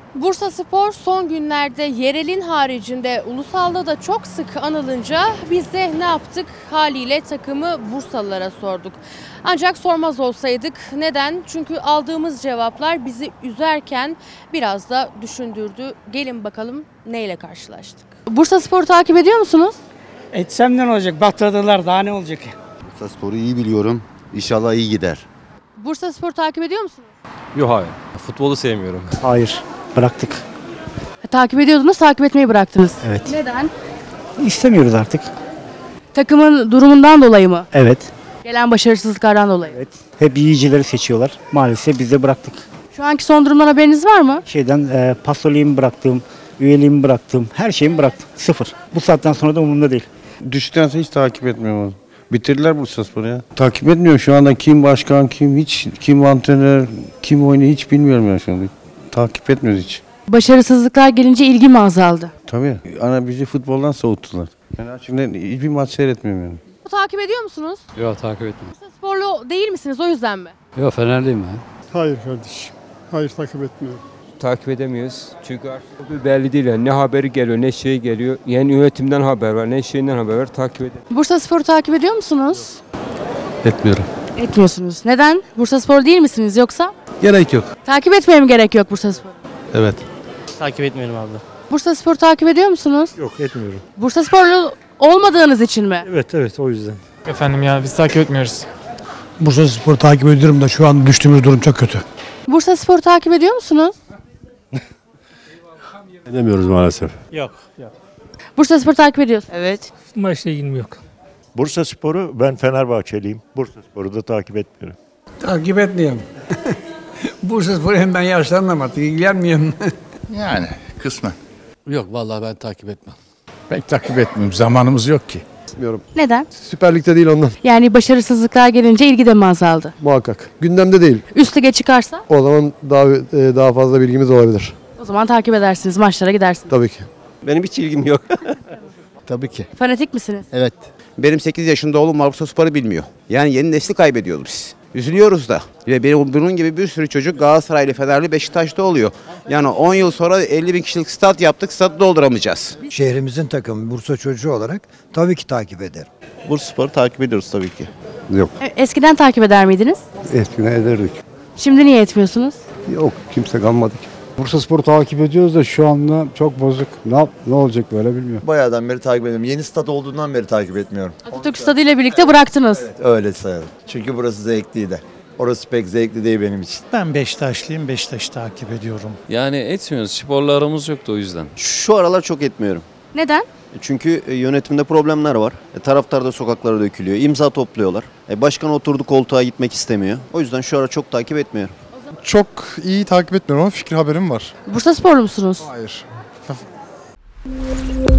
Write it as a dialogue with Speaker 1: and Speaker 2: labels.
Speaker 1: Bursaspor son günlerde yerelin haricinde ulusalda da çok sık anılınca biz de ne yaptık? Haliyle takımı Bursalılara sorduk. Ancak sormaz olsaydık. Neden? Çünkü aldığımız cevaplar bizi üzerken biraz da düşündürdü. Gelin bakalım neyle karşılaştık. Bursaspor'u takip ediyor musunuz?
Speaker 2: Etsem ne olacak? Batırdılar, daha ne olacak?
Speaker 3: Bursaspor'u iyi biliyorum. İnşallah iyi gider.
Speaker 1: Bursaspor'u takip ediyor musunuz?
Speaker 4: Yok hayır. Futbolu sevmiyorum.
Speaker 5: Hayır, bıraktık.
Speaker 1: Takip ediyordunuz, takip etmeyi bıraktınız.
Speaker 5: Evet.
Speaker 1: Neden?
Speaker 5: İstemiyoruz artık.
Speaker 1: Takımın durumundan dolayı mı?
Speaker 5: Evet.
Speaker 1: Gelen başarısızlıklardan dolayı.
Speaker 5: Evet. Hep iyicileri seçiyorlar. Maalesef biz de bıraktık.
Speaker 1: Şu anki son durumdan haberiniz var mı?
Speaker 5: Pasoliyimi bıraktım, üyeliğimi bıraktım, her şeyimi bıraktım. Sıfır. Bu saatten sonra da umurumda değil.
Speaker 6: Düştükten sonra hiç takip etmiyorum. Bitirdiler Bursaspor'u ya. Takip etmiyorum şu anda, kim başkan, kim antrenör, kim oynuyor hiç bilmiyorum ya şu anda. Takip etmiyoruz hiç.
Speaker 1: Başarısızlıklar gelince ilgi mi azaldı?
Speaker 6: Tabii. Bizi futboldan soğuttular. Yani şimdi hiçbir maç seyretmiyorum yani.
Speaker 1: Takip ediyor musunuz?
Speaker 4: Yok takip etmiyorum.
Speaker 1: Bursasporlu değil misiniz o yüzden mi?
Speaker 4: Yok Fenerliyim ben.
Speaker 7: Hayır kardeşim. Hayır, takip etmiyorum.
Speaker 8: Takip edemiyoruz. Çünkü artık belli değil. Yani ne haberi geliyor, ne şey geliyor. Yani yönetimden haber var, ne şeyinden haber var. Takip edemiyoruz.
Speaker 1: Bursaspor'u takip ediyor musunuz?
Speaker 4: Etmiyorum.
Speaker 1: Etmiyorsunuz. Neden? Bursaspor değil misiniz yoksa?
Speaker 4: Gerek yok.
Speaker 1: Takip etmeye mi gerek yok Bursaspor?
Speaker 4: Evet.
Speaker 2: Takip etmiyorum abla.
Speaker 1: Bursaspor'u takip ediyor musunuz?
Speaker 7: Yok, etmiyorum.
Speaker 1: Bursasporlu olmadığınız için mi?
Speaker 7: Evet, o yüzden.
Speaker 9: Efendim ya biz takip etmiyoruz.
Speaker 10: Bursaspor'u takip ediyorum da şu an düştüğümüz durum çok kötü.
Speaker 1: Bursaspor'u takip ediyor musunuz?
Speaker 7: Edemiyoruz maalesef.
Speaker 2: Yok.
Speaker 1: Bursaspor'u takip ediyorsunuz.
Speaker 9: Evet.
Speaker 2: Maçla ilgim yok.
Speaker 7: Bursaspor'u, ben Fenerbahçeliyim. Bursaspor'u da takip etmiyorum.
Speaker 10: Takip etmiyorum. Bursaspor'u hem ben yaşlandım artık, ilgilenmiyorum.
Speaker 3: Yani kısmen.
Speaker 4: Yok vallahi ben takip etmem.
Speaker 10: Pek takip etmiyorum, zamanımız yok ki.
Speaker 1: Neden?
Speaker 10: Süper Lig'de değil ondan,
Speaker 1: Yani başarısızlıklar gelince ilgi de mi azaldı?
Speaker 10: muhakkak. Gündemde değil.
Speaker 1: Üst lige çıkarsa
Speaker 10: O zaman daha fazla bilgimiz olabilir.
Speaker 1: o zaman takip edersiniz, maçlara gidersiniz.
Speaker 10: Tabii ki.
Speaker 8: Benim hiç ilgim yok.
Speaker 10: Tabii ki.
Speaker 1: Fanatik misiniz?
Speaker 3: Evet. Benim 8 yaşında oğlum var, Bursaspor'u bilmiyor. Yani yeni nesli kaybediyoruz biz. Üzülüyoruz da. Bunun gibi bir sürü çocuk Galatasaraylı, Fenerli, Beşiktaş'ta oluyor. Yani 10 yıl sonra 50 bin kişilik stat yaptık, stadı dolduramayacağız.
Speaker 10: Şehrimizin takımı, Bursa çocuğu olarak tabii ki takip ederim.
Speaker 3: Bursaspor'u takip ediyoruz tabii ki.
Speaker 7: Yok,
Speaker 1: Eskiden takip eder miydiniz?
Speaker 7: eskiden ederdik.
Speaker 1: Şimdi niye etmiyorsunuz?
Speaker 7: Yok, kimse kalmadı ki.
Speaker 10: Bursaspor'u takip ediyoruz da şu anda çok bozuk. Ne olacak böyle bilmiyorum.
Speaker 11: Bayağıdan beri takip ediyorum. Yeni stat olduğundan beri takip etmiyorum.
Speaker 1: Atatürk Stadı ile birlikte bıraktınız.
Speaker 11: Öyle sayalım. Çünkü burası zevkliydi. Orası pek zevkli değil benim için.
Speaker 10: Ben Beşiktaşlıyım, Beşiktaş'ı takip ediyorum.
Speaker 4: Yani etmiyoruz. Sporlarımız yoktu o yüzden.
Speaker 3: Şu aralar çok etmiyorum.
Speaker 1: Neden?
Speaker 3: Çünkü yönetimde problemler var. Taraftar da sokaklara dökülüyor. İmza topluyorlar. Başkan oturdu koltuğa gitmek istemiyor. O yüzden şu ara çok takip etmiyorum.
Speaker 7: Çok iyi takip etmiyorum ama fikir haberim var.
Speaker 1: Bursasporlu musunuz?
Speaker 7: Hayır.